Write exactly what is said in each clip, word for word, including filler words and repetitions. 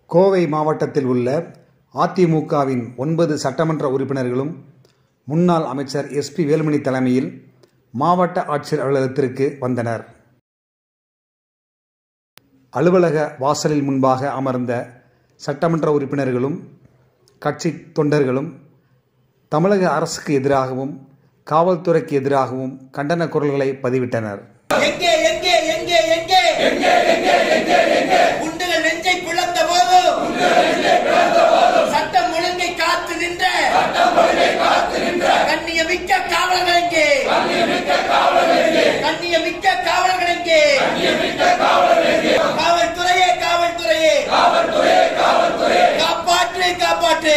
கோவை மாவட்டத்தில் உள்ள அதிமுகவின் ஒன்பது சட்டமன்ற உறுப்பினர்களும் முன்னாள் அமைச்சர் எஸ் பி வேலுமணி தலைமையில் மாவட்ட ஆட்சியர் அலுவலகத்திற்கு வந்தனர். அலுவலக வாசலில் முன்பாக அமர்ந்த சட்டமன்ற உறுப்பினர்களும் கட்சி தொண்டர்களும் தமிழக அரசுக்கு எதிராகவும் காவல்துறைக்கு எதிராகவும் கண்டன குரல்களை பதிவிட்டனர். சட்டம் ஒழுங்கை காத்து நின்ற கண்ணியமிக்க காவலர்கள் எங்கே? கண்ணியமிக்க காவலர்கள் எங்கே? காவல்துறையே காவல்துறையே காப்பாற்று காப்பாற்று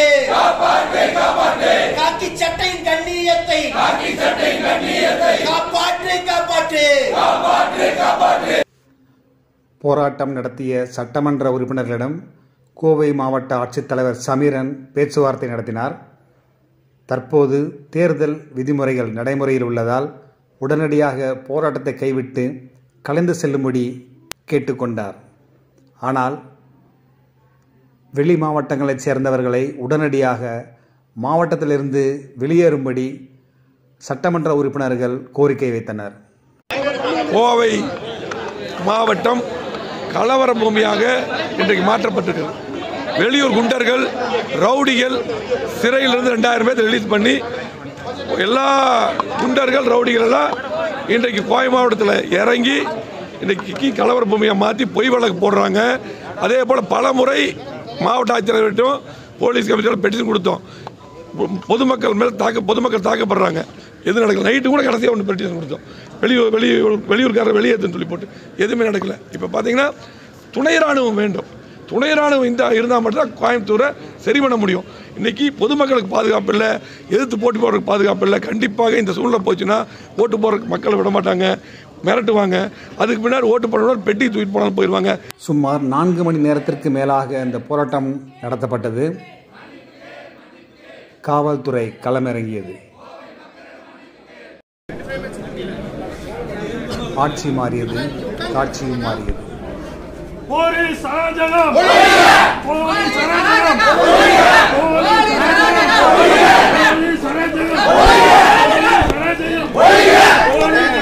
காக்கி சட்டையின் கண்ணியத்தை காப்பாற்று காப்பாற்று. போராட்டம் நடத்திய சட்டமன்ற உறுப்பினர்களிடம் கோவை மாவட்ட ஆட்சித்தலைவர் சமீரன் பேச்சுவார்த்தை நடத்தினார். தற்போது தேர்தல் விதிமுறைகள் நடைமுறையில் உள்ளதால் உடனடியாக போராட்டத்தை கைவிட்டு கலைந்து செல்லும்படி கேட்டுக்கொண்டார். ஆனால் வெளி மாவட்டங்களைச் சேர்ந்தவர்களை உடனடியாக மாவட்டத்திலிருந்து வெளியேறும்படி சட்டமன்ற உறுப்பினர்கள் கோரிக்கை வைத்தனர். கோவை மாவட்டம் கலவர பூமியாக இன்றைக்கு மாற்றப்பட்டிருக்கிறது. வெளியூர் குண்டர்கள், ரவுடிகள் சிறையிலிருந்து ரெண்டாயிரம் பேர் ரிலீஸ் பண்ணி எல்லா குண்டர்கள் ரவுடிகள் எல்லாம் இன்றைக்கு கோவை மாவட்டத்தில் இறங்கி இன்றைக்கு கலவர பூமியை மாற்றி பொய் வழக்கு போடுறாங்க. அதே போல் பல முறை மாவட்ட ஆட்சியர்கிட்டும் போலீஸ் கமிஷனர் பெட்டிஷன் கொடுத்தோம். பொதுமக்கள் மேல் தாக்க பொதுமக்கள் தாக்கப்படுறாங்க. எது நடக்கல. நைட்டு கூட கடைசியாக ஒன்று பெட்டிஷன் கொடுத்தோம். வெளியூர் வெளியூர் வெளியூர்காரர் வெளியேற்றுன்னு சொல்லி போட்டு எதுவுமே நடக்கலை. இப்போ பார்த்தீங்கன்னா துணை ராணுவம் வேண்டும். துணை ராணுவம் இந்த இருந்தால் மட்டும்தான் கோயம்புத்தூரை சரி பண்ண முடியும். இன்றைக்கி பொதுமக்களுக்கு பாதுகாப்பு இல்லை, எதிர்த்து போட்டு போடுறதுக்கு பாதுகாப்பு இல்லை. கண்டிப்பாக இந்த சூழ்நிலை போச்சுன்னா ஓட்டு போடுறதுக்கு மக்களை விட மாட்டாங்க, மிரட்டுவாங்க. அதுக்கு பின்னாடி ஓட்டு போடுறவங்க பெட்டி தூக்கிட்டு போனாலும் போயிடுவாங்க. சுமார் நான்கு மணி நேரத்திற்கு மேலாக இந்த போராட்டம் நடத்தப்பட்டது. காவல்துறை களமிறங்கியது. ஆட்சி மாறியது, காட்சியும் மாறியது. போலீஸ் அராஜகம், போலீஸ் அராஜகம், போலீஸ் அராஜகம், போலீஸ் அராஜகம், போலீஸ் அராஜகம், போலீஸ்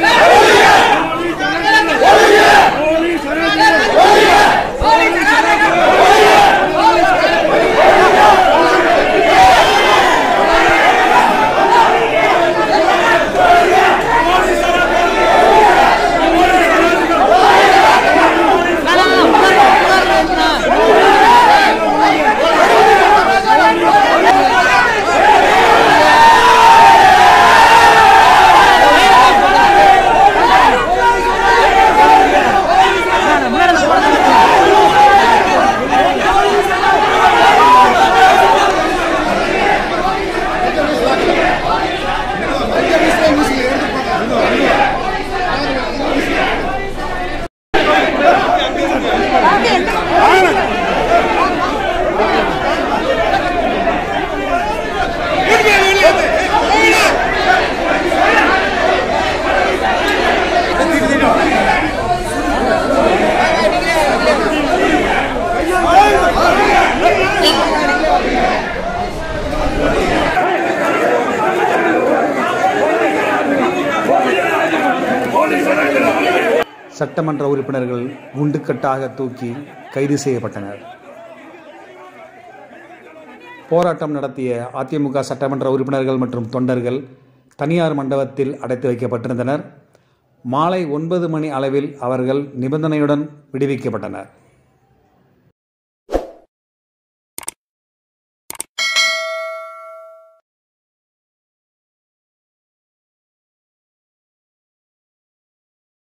சட்டமன்ற உறுப்பினர்கள் குண்டுக்கட்டாக தூக்கி கைது செய்யப்பட்டனர். போராட்டம் நடத்திய அதிமுக சட்டமன்ற உறுப்பினர்கள் மற்றும் தொண்டர்கள் தனியார் மண்டபத்தில் அடைத்து வைக்கப்பட்டிருந்தனர். மாலை ஒன்பது மணி அளவில் அவர்கள் நிபந்தனையுடன் விடுவிக்கப்பட்டனர்.